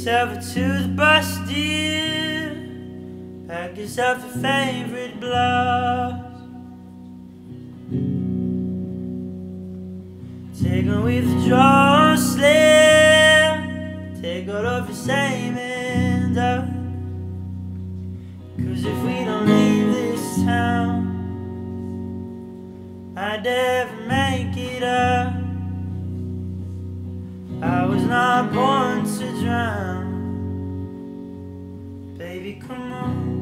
yourself a toothbrush, dear. Pack yourself your favorite blouse. Take a withdrawal slip. Take all of your savings out. 'Cause if we don't leave this town, I'd never make it up. I was not born to drown. Baby, come on.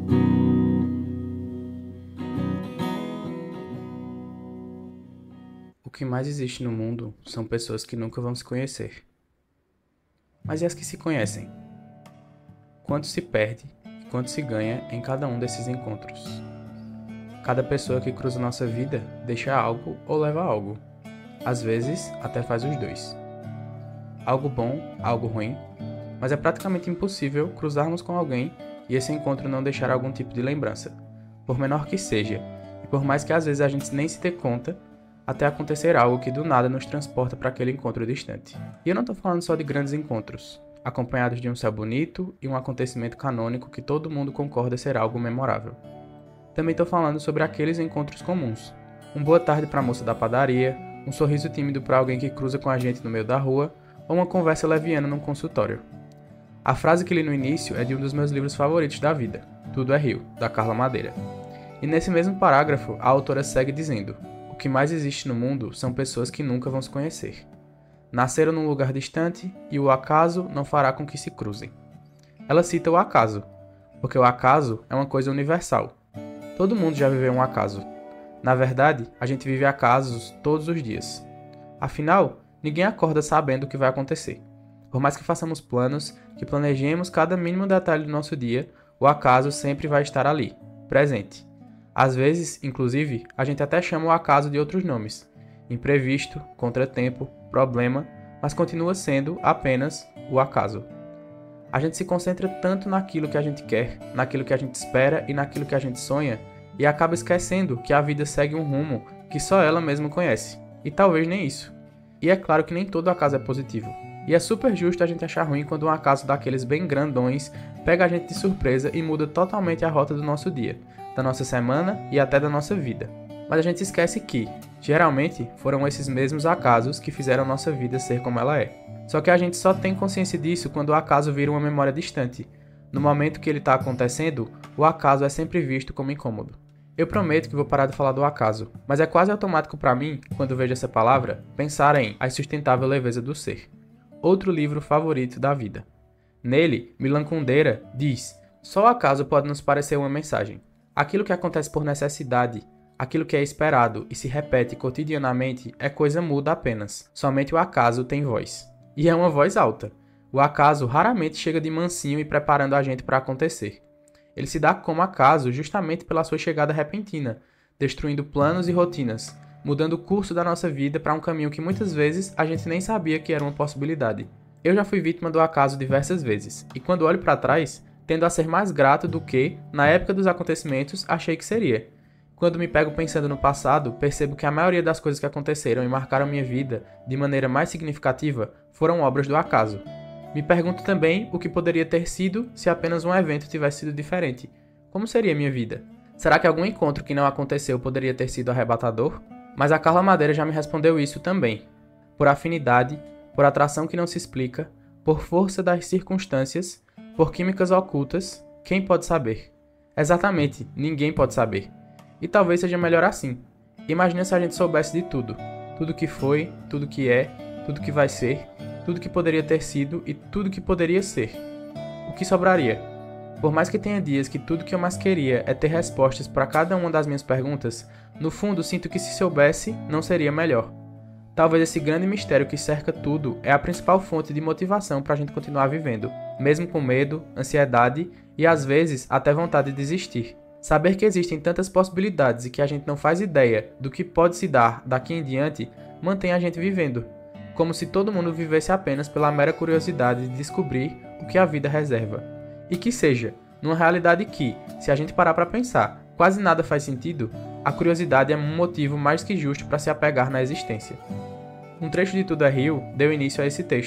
O que mais existe no mundo são pessoas que nunca vão se conhecer. Mas e as que se conhecem? Quanto se perde e quanto se ganha em cada um desses encontros? Cada pessoa que cruza nossa vida deixa algo ou leva algo. Às vezes, até faz os dois. Algo bom, algo ruim, mas é praticamente impossível cruzarmos com alguém e esse encontro não deixar algum tipo de lembrança, por menor que seja, e por mais que às vezes a gente nem se dê conta, até acontecer algo que do nada nos transporta para aquele encontro distante. E eu não estou falando só de grandes encontros, acompanhados de um céu bonito e um acontecimento canônico que todo mundo concorda ser algo memorável. Também estou falando sobre aqueles encontros comuns. Um boa tarde para a moça da padaria, um sorriso tímido para alguém que cruza com a gente no meio da rua, ou uma conversa leviana num consultório. A frase que li no início é de um dos meus livros favoritos da vida, Tudo é Rio, da Carla Madeira. E nesse mesmo parágrafo, a autora segue dizendo: o que mais existe no mundo são pessoas que nunca vão se conhecer. Nasceram num lugar distante e o acaso não fará com que se cruzem. Ela cita o acaso, porque o acaso é uma coisa universal. Todo mundo já viveu um acaso. Na verdade, a gente vive acasos todos os dias. Afinal, ninguém acorda sabendo o que vai acontecer. Por mais que façamos planos, que planejemos cada mínimo detalhe do nosso dia, o acaso sempre vai estar ali, presente. Às vezes, inclusive, a gente até chama o acaso de outros nomes. Imprevisto, contratempo, problema, mas continua sendo apenas o acaso. A gente se concentra tanto naquilo que a gente quer, naquilo que a gente espera e naquilo que a gente sonha, e acaba esquecendo que a vida segue um rumo que só ela mesma conhece. E talvez nem isso. E é claro que nem todo acaso é positivo. E é super justo a gente achar ruim quando um acaso daqueles bem grandões pega a gente de surpresa e muda totalmente a rota do nosso dia, da nossa semana e até da nossa vida. Mas a gente esquece que, geralmente, foram esses mesmos acasos que fizeram nossa vida ser como ela é. Só que a gente só tem consciência disso quando o acaso vira uma memória distante. No momento que ele está acontecendo, o acaso é sempre visto como incômodo. Eu prometo que vou parar de falar do acaso, mas é quase automático para mim, quando vejo essa palavra, pensar em A Insustentável Leveza do Ser. Outro livro favorito da vida. Nele, Milan Kundera diz: só o acaso pode nos parecer uma mensagem. Aquilo que acontece por necessidade, aquilo que é esperado e se repete cotidianamente é coisa muda apenas. Somente o acaso tem voz. E é uma voz alta. O acaso raramente chega de mansinho e preparando a gente para acontecer. Ele se dá como acaso justamente pela sua chegada repentina, destruindo planos e rotinas, mudando o curso da nossa vida para um caminho que muitas vezes a gente nem sabia que era uma possibilidade. Eu já fui vítima do acaso diversas vezes, e quando olho para trás, tendo a ser mais grato do que, na época dos acontecimentos, achei que seria. Quando me pego pensando no passado, percebo que a maioria das coisas que aconteceram e marcaram minha vida de maneira mais significativa foram obras do acaso. Me pergunto também o que poderia ter sido se apenas um evento tivesse sido diferente. Como seria minha vida? Será que algum encontro que não aconteceu poderia ter sido arrebatador? Mas a Carla Madeira já me respondeu isso também. Por afinidade, por atração que não se explica, por força das circunstâncias, por químicas ocultas, quem pode saber? Exatamente, ninguém pode saber. E talvez seja melhor assim. Imagina se a gente soubesse de tudo. Tudo que foi, tudo que é, tudo que vai ser, tudo que poderia ter sido e tudo que poderia ser. O que sobraria? Por mais que tenha dias que tudo que eu mais queria é ter respostas para cada uma das minhas perguntas, no fundo sinto que se soubesse, não seria melhor. Talvez esse grande mistério que cerca tudo é a principal fonte de motivação para a gente continuar vivendo, mesmo com medo, ansiedade e às vezes até vontade de desistir. Saber que existem tantas possibilidades e que a gente não faz ideia do que pode se dar daqui em diante mantém a gente vivendo, como se todo mundo vivesse apenas pela mera curiosidade de descobrir o que a vida reserva. E que seja, numa realidade que, se a gente parar para pensar, quase nada faz sentido, a curiosidade é um motivo mais que justo para se apegar na existência. Um trecho de Tudo é Rio deu início a esse texto,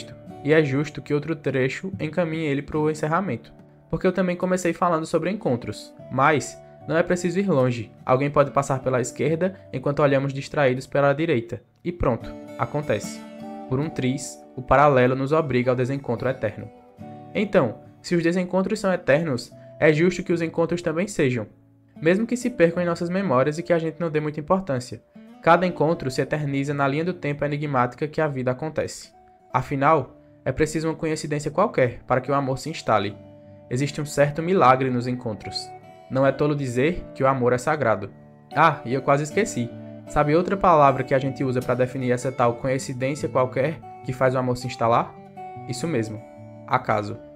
e é justo que outro trecho encaminhe ele para o encerramento. Porque eu também comecei falando sobre encontros, mas não é preciso ir longe. Alguém pode passar pela esquerda enquanto olhamos distraídos pela direita. E pronto, acontece. Por um triz, o paralelo nos obriga ao desencontro eterno. Então, se os desencontros são eternos, é justo que os encontros também sejam. Mesmo que se percam em nossas memórias e que a gente não dê muita importância. Cada encontro se eterniza na linha do tempo enigmática que a vida acontece. Afinal, é preciso uma coincidência qualquer para que o amor se instale. Existe um certo milagre nos encontros. Não é tolo dizer que o amor é sagrado. Ah, e eu quase esqueci. Sabe outra palavra que a gente usa para definir essa tal coincidência qualquer que faz o amor se instalar? Isso mesmo, acaso.